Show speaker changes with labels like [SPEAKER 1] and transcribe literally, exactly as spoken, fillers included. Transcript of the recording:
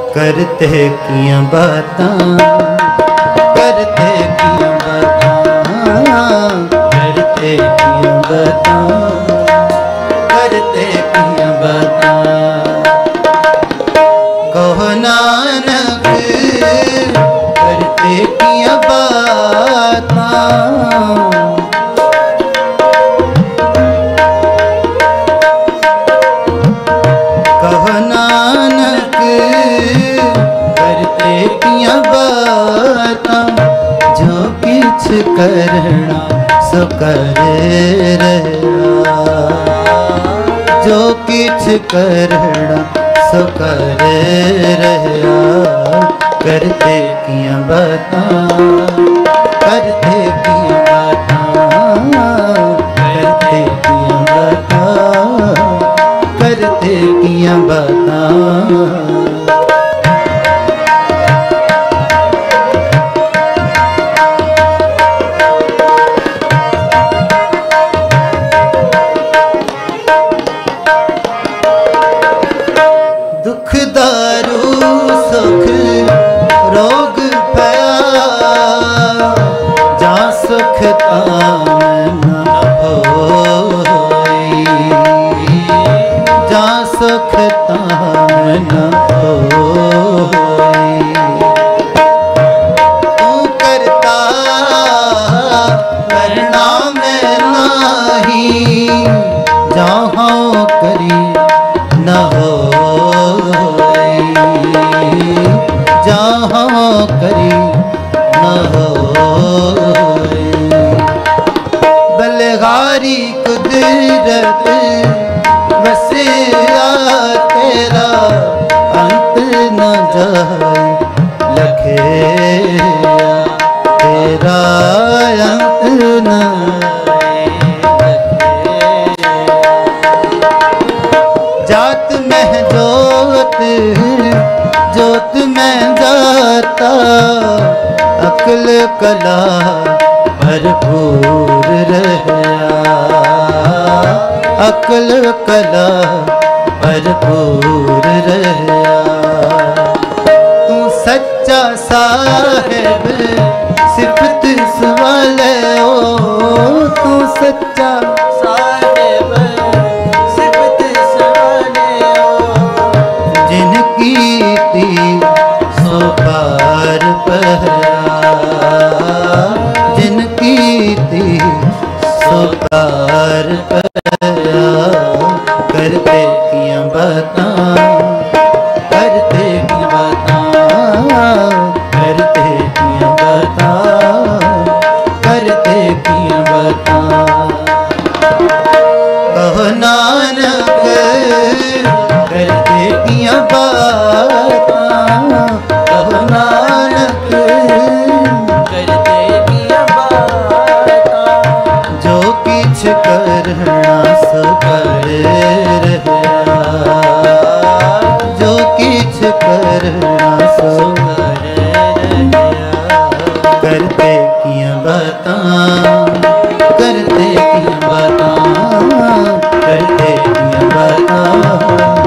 [SPEAKER 1] करते कियां बातां, करते कियां बातां, करते कियां बातां, करते कियां बातां। कहो नानक करते कियां बातां, कहो नानक करते कियां बातां। जो किछ करना सो कर रहा, जो किछ करना सो कर रहा। करते कियां बातां, करते कियां बातां, करते कियां बातां, करते कियां बातां। दुख दारू सुख रोग पया, जा सुख ताम न होई, जा सुख ताम न होई। तू करता करना में नाही, जहाँ करी न हो, जहाँ करी न होए। बलहारी कुदरत वसिया तेरा, अंत न जाए लखे तेरा, अंत न जात में जोत, जोत में जाता, अक्ल कला भरपूर रहा, अक्ल कला भरपूर रहा। तू सच्चा साहिब सिफत सवाले ओ, तू सच्चा साहिब सिफत सवाले ओ। जिनकी सो पार पहरा, जिनकी थी सो पार पहरा। करते कियां बातां, करते कियां बातां, करते कियां बातां, करते कियां बातां। कहो नानक करते कियां बातां, कहो नानक करते कियां बातां। जो किछ करना सो कर रहा, जो किछ करना सो कर रहा। करते कियां बातां, करते कियां बातां, करते कियां बातां।